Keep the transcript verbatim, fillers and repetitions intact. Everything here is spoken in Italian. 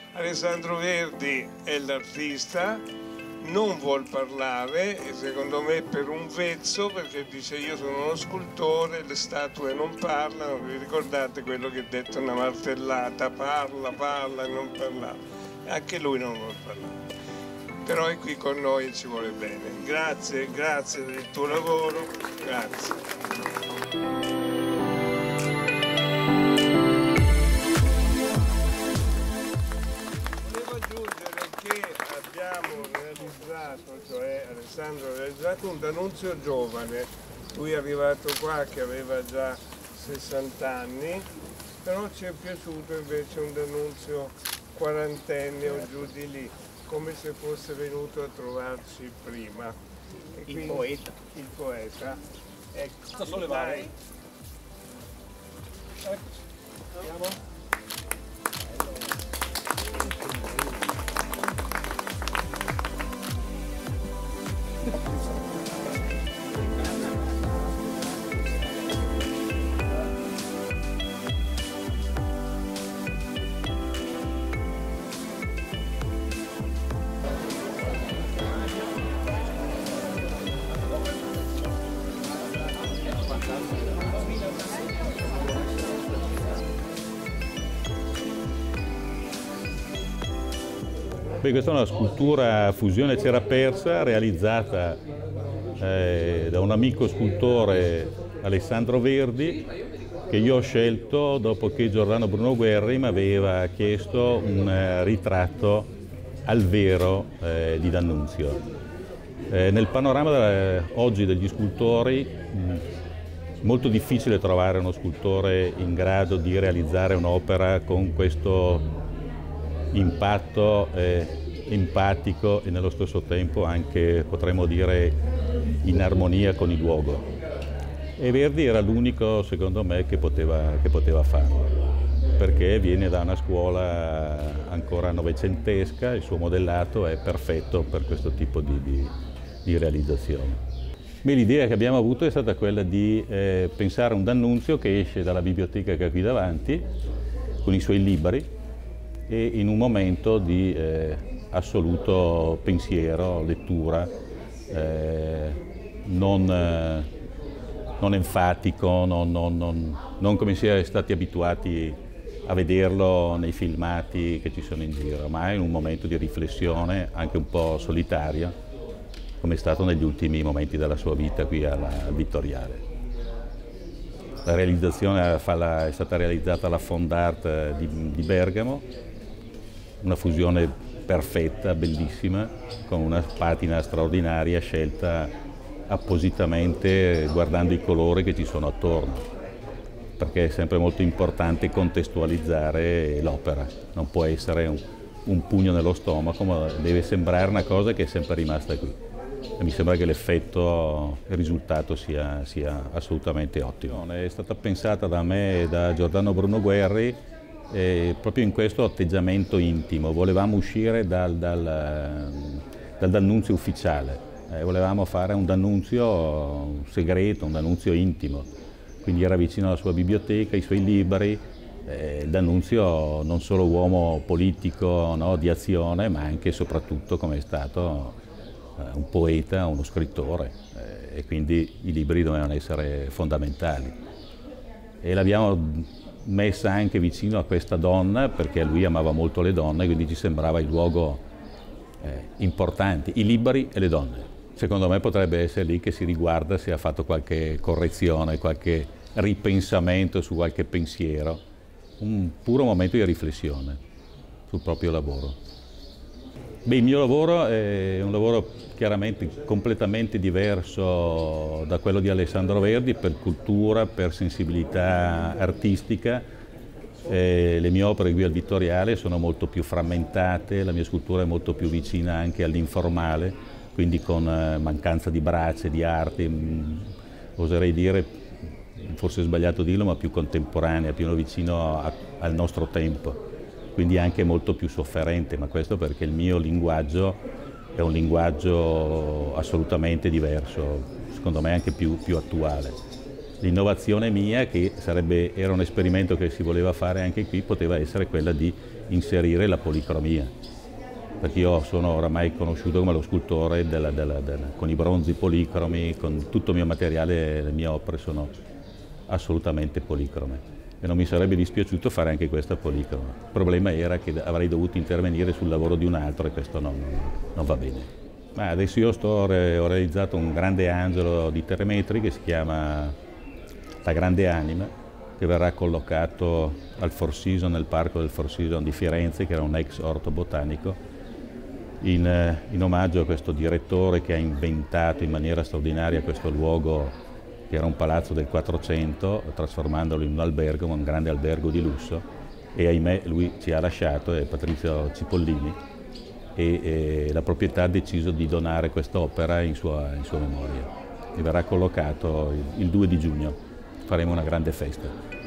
Alessandro Verdi è l'artista, non vuol parlare e secondo me per un vezzo, perché dice io sono uno scultore, le statue non parlano, vi ricordate quello che ha detto una martellata, parla, parla e non parla, anche lui non vuol parlare, però è qui con noi e ci vuole bene. Grazie, grazie del tuo lavoro, grazie. Abbiamo realizzato, cioè Alessandro ha realizzato un D'Annunzio giovane, lui è arrivato qua che aveva già sessanta anni, però ci è piaciuto invece un D'Annunzio quarantenne o giù di lì, come se fosse venuto a trovarci prima. E il poeta. Il poeta. Ecco. Sto sollevare. Ecco. Andiamo. Beh, questa è una scultura a fusione cera persa realizzata eh, da un amico scultore, Alessandro Verdi, che io ho scelto dopo che Giordano Bruno Guerri mi aveva chiesto un eh, ritratto al vero eh, di D'Annunzio. Eh, nel panorama della, oggi degli scultori mh, molto difficile trovare uno scultore in grado di realizzare un'opera con questo impatto eh, empatico e nello stesso tempo anche, potremmo dire, in armonia con il luogo. E Verdi era l'unico, secondo me, che poteva, che poteva farlo, perché viene da una scuola ancora novecentesca, il suo modellato è perfetto per questo tipo di, di, di realizzazione. L'idea che abbiamo avuto è stata quella di eh, pensare a un D'Annunzio che esce dalla biblioteca che è qui davanti, con i suoi libri, e in un momento di eh, assoluto pensiero, lettura, eh, non, eh, non enfatico, non, non, non, non come si è stati abituati a vederlo nei filmati che ci sono in giro, ma in un momento di riflessione anche un po' solitaria, come è stato negli ultimi momenti della sua vita qui alla Vittoriale. La realizzazione è stata realizzata alla Fondart di, di Bergamo, una fusione perfetta, bellissima, con una patina straordinaria scelta appositamente guardando i colori che ci sono attorno, perché è sempre molto importante contestualizzare l'opera, non può essere un, un pugno nello stomaco, ma deve sembrare una cosa che è sempre rimasta qui. E mi sembra che l'effetto, il risultato sia, sia assolutamente ottimo. È stata pensata da me e da Giordano Bruno Guerri Eh, proprio in questo atteggiamento intimo. Volevamo uscire dal, dal, dal D'Annunzio ufficiale, eh, volevamo fare un D'Annunzio segreto, un D'Annunzio intimo, quindi era vicino alla sua biblioteca, ai suoi libri, eh, D'Annunzio non solo uomo politico, no, di azione, ma anche e soprattutto come è stato eh, un poeta, uno scrittore, eh, e quindi i libri dovevano essere fondamentali. E l'abbiamo messa anche vicino a questa donna perché lui amava molto le donne, quindi ci sembrava il luogo eh, importante, i libri e le donne. Secondo me potrebbe essere lì che si riguarda se ha fatto qualche correzione, qualche ripensamento su qualche pensiero, un puro momento di riflessione sul proprio lavoro. Beh, il mio lavoro è un lavoro chiaramente completamente diverso da quello di Alessandro Verdi per cultura, per sensibilità artistica. Eh, le mie opere qui al Vittoriale sono molto più frammentate, la mia scultura è molto più vicina anche all'informale, quindi con eh, mancanza di braccia, di arti, mh, oserei dire, forse è sbagliato dirlo, ma più contemporanea, più vicino a, al nostro tempo. Quindi anche molto più sofferente, ma questo perché il mio linguaggio è un linguaggio assolutamente diverso, secondo me anche più, più attuale. L'innovazione mia, che sarebbe, era un esperimento che si voleva fare anche qui, poteva essere quella di inserire la policromia, perché io sono oramai conosciuto come lo scultore della, della, della, con i bronzi policromi, con tutto il mio materiale, le mie opere sono assolutamente policrome e non mi sarebbe dispiaciuto fare anche questa policroma. Il problema era che avrei dovuto intervenire sul lavoro di un altro e questo non, non, non va bene. Ma adesso io sto, ho realizzato un grande angelo di tre metri che si chiama La Grande Anima, che verrà collocato al Four Seasons, nel parco del Four Seasons di Firenze, che era un ex orto botanico, in, in omaggio a questo direttore che ha inventato in maniera straordinaria questo luogo che era un palazzo del Quattrocento, trasformandolo in un albergo, un grande albergo di lusso, e ahimè lui ci ha lasciato, è Patrizio Cipollini, e, e la proprietà ha deciso di donare quest'opera in sua, in sua memoria e verrà collocato il, il due di giugno. Faremo una grande festa.